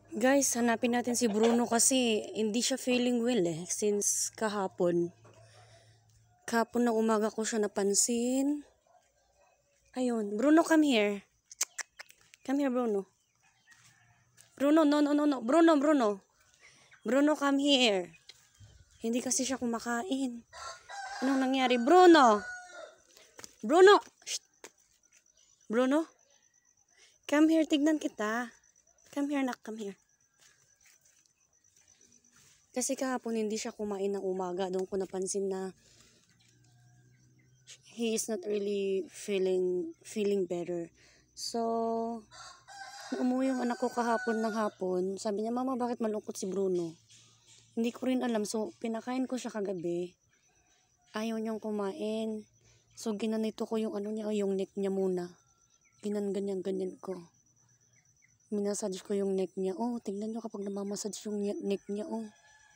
Guys, hanapin natin si Bruno kasi hindi siya feeling well since kahapon. Kahapon ng umaga ko siya napansin. Ayun, Bruno, come here. Come here, Bruno. Bruno, no. Bruno, come here. Hindi kasi siya kumakain. Anong nangyari? Bruno! Shh. Bruno? Come here, tignan kita. Come here, nak, come here. Kasi kahapon hindi siya kumain ng umaga. Doon ko napansin na he is not really feeling better. So, umuwi yung anak ko kahapon ng hapon. Sabi niya, Mama, bakit malungkot si Bruno? Hindi ko rin alam. So, pinakain ko siya kagabi. Ayaw niyang kumain. So, ginanito ko yung yung neck niya muna. Ganyan ko. Minasage ko yung neck niya. Oh, tignan niyo kapag namamassage yung neck niya, oh.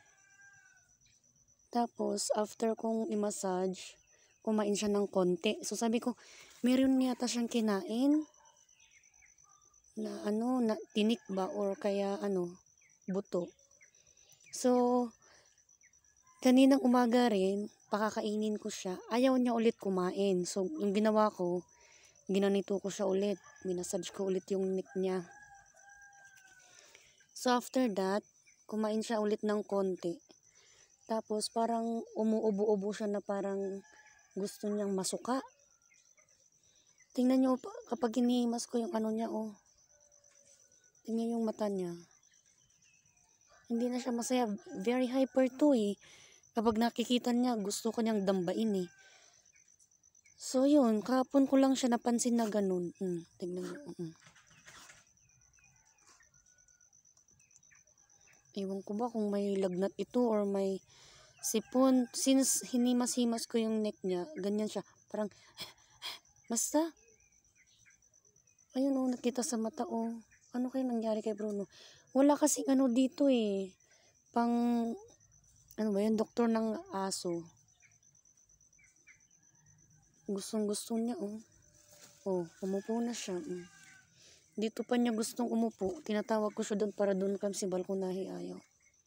Tapos, after kong i-massage, kumain siya ng konti. So, sabi ko, meron yata siyang kinain na na tinik ba or kaya buto. So, kaninang umaga rin, pakakainin ko siya. Ayaw niya ulit kumain. So, yung ginawa ko, ginanito ko siya ulit. Minasage ko ulit yung neck niya. So, after that, kumain siya ulit ng konti. Tapos, parang umuubo-ubo siya na parang gusto niyang masuka. Tingnan niyo kapag hinihimas ko yung niya, oh. Tingnan yung mata niya. Hindi na siya masaya. Very hyper to eh. Kapag nakikita niya, gusto ko niyang dambain eh. So yun, kahapon ko lang siya napansin na ganun. Tingnan niyo. Ewan ko ba kung may lagnat ito or may sipon. Since hinimas-himas ko yung neck niya, ganyan siya. Parang, basta. Ayun oh, nakita sa mata oh. Ano kaya nangyari kay Bruno? Wala kasing dito eh. Doktor ng aso. Gustong-gusto niya oh. Oh, umupo na siya. Dito pa niya gustong umupo. Tinatawag ko siya doon para doon kami si balkonahe ayaw.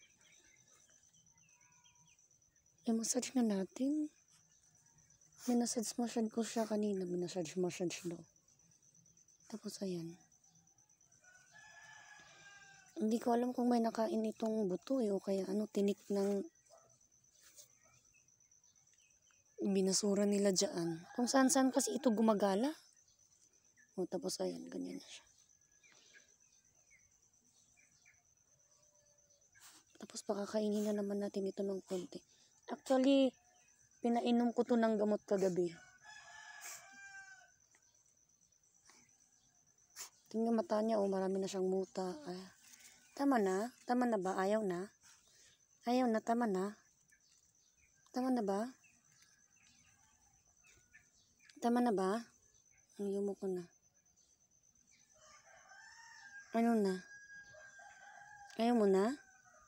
I-massage na natin. Minasage ko siya kanina. Minasage daw. Tapos ayan. Hindi ko alam kung may nakain itong buto o kaya tinik ng binasura nila dyan. Kung saan-saan kasi ito gumagala. O tapos ayan, ganyan na siya. Tapos pakakainin na naman natin ito ng konti. Actually, pinainom ko to ng gamot kagabi. Tingnan mata niya, oh, marami na siyang muta. Tama na? Tama na ba? Ayaw na? Ayaw na, tama na? Tama na ba? Tama na ba? Ayaw mo ko na. Ano na? Ayaw mo na?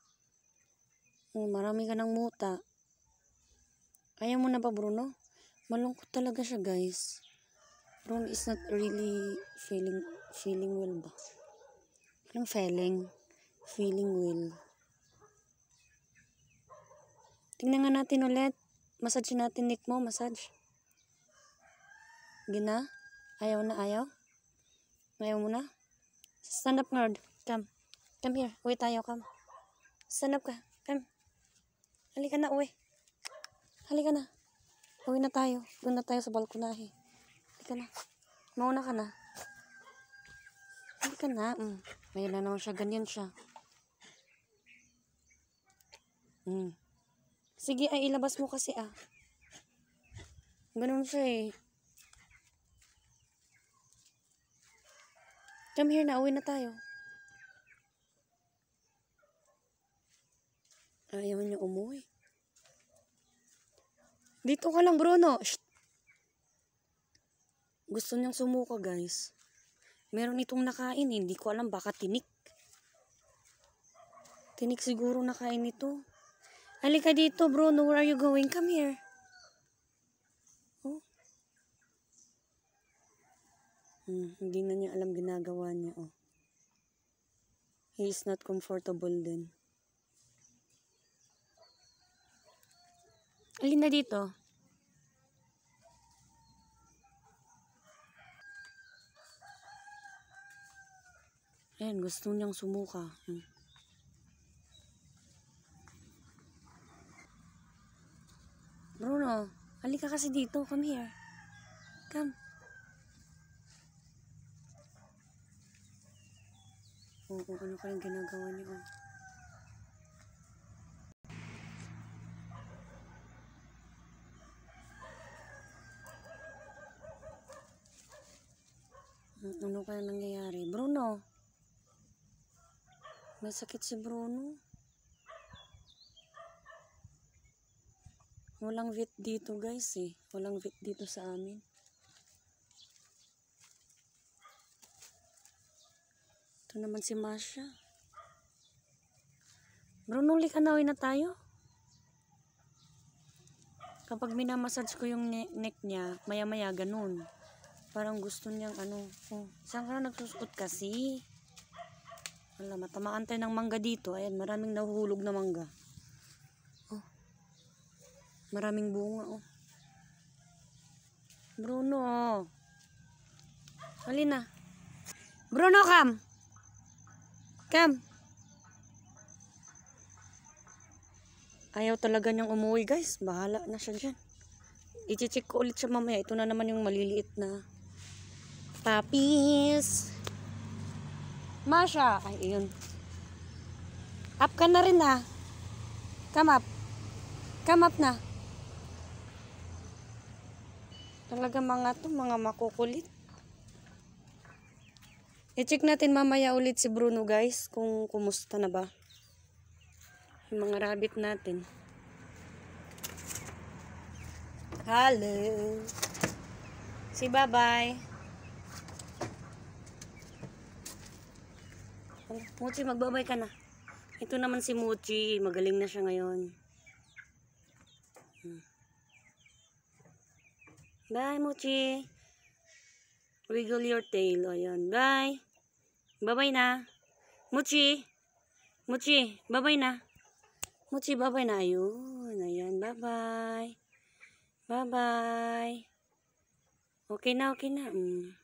Marami ka ng muta. Ayaw mo na ba, Bruno? Malungkot talaga siya, guys. Bruno is not really feeling well ba? Anong feeling well. Tingnan nga natin ulit. Massage natin neck mo, massage. Gina? Ayaw na, ayaw? Ayaw mo na? Stand up, nerd. Come here. Uwi tayo, come. Stand up ka. Come. Halika na, uwi. Halika na. Uwi na tayo. Doon na tayo sa balkonahe. Halika na. Mauna ka na. Halika na. Ayan na naman siya. Ganyan siya. Sige, ilabas mo kasi Ganun siya eh. Come here na. Uwi na tayo. Ayaw niya umuwi. Dito ka lang, Bruno. Shh. Gusto niyang sumuka, guys. Meron itong nakain. Hindi ko alam, baka tinik. Tinik siguro nakain ito. Halika dito, Bruno. Where are you going? Come here. Oh. Hindi na niya alam ginagawa niya, oh. He is not comfortable din. Alin na dito? Ayan, gusto niyang sumuka. Bruno, halika kasi dito. Come here. Come. Oo, kung ano kayong ginagawa niyo. Ano kaya nangyayari? Bruno, may sakit si Bruno. Walang vet dito guys eh. Walang vet dito sa amin. Ito naman si Masha. Bruno, likanawin na tayo. Kapag minamassage ko yung neck niya, maya-maya ganun. Parang gusto niyang ano. Oh, saan ka na nagsusuot kasi? Wala, matamaan tayo ng mangga dito. Ayan, maraming nahuhulog na mangga. Oh, maraming bunga oh. Bruno oh. Halina. Bruno, come. Come. Ayaw talaga niyang umuwi guys. Bahala na siya dyan. I-check ko ulit siya mamaya. Ito na naman yung maliliit na puppies. Masha. Ay, yun. Up ka na rin ha. Come up. Come up na. Talaga mga makukulit. I-check natin mamaya ulit si Bruno guys. Kung kumusta na ba. Yung mga rabbit natin. Hello. Si bye-bye. Mochi, magbabay ka na. Ito naman si Mochi. Magaling na siya ngayon. Bye, Mochi. Wiggle your tail. O, yan. Bye. Bye-bye na. Mochi. Mochi, bye-bye na. Mochi, bye-bye na. Ayun. Ayan, bye-bye. Bye-bye. Okay na, okay na.